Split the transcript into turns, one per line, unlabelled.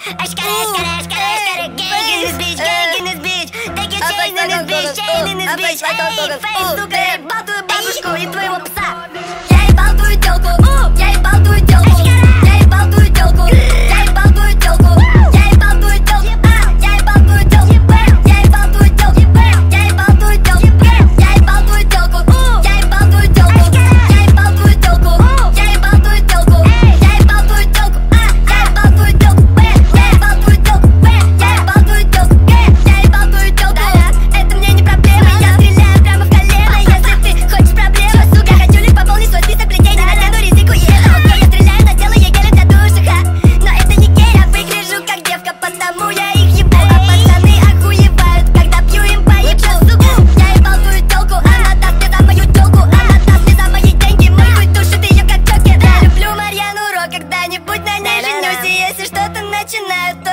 Gang in this bitch, gang in this bitch. Take your chain in this bitch, chain in this bitch. Эй, фейс, сука, я ебал твою бабушку и твоего пса. Я ебал твою тёлку, я ебал твою тёлку. Я ебал твою тёлку, я ебал твою тёлку. Я ебал твою тёлку, я ебал твою тёлку. Я ебал твою тёлку, я ебал твою тёлку. Я ебал твою тёлку, я ебал твою тёлку. Я ебал твою тёлку, я ебал твою тёлку. Я ебал твою тёлку, я ебал твою тёлку. Я ебал твою тёлку, я ебал твою тёлку. Я ебал твою тёлку. Это мне не проблема, я стреляю прямо в колено. Если ты хочешь проблемы, сука, хочу лишь пополнить свой список плетений. Натяну ризику и это окей. Я стреляю на тело, я гелем для душа, но это не гей, я выгляжу как девка, потому я их ебу. А пацаны охуевают, когда пью им по ебу. Я ебал твою тёлку, она даст мне за мою тёлку. Она даст мне за мои деньги, мой хуй тушит её как Джокер. Я люблю Марьяну Ро, когда-нибудь на ней женюсь. И если что-то начинаю, то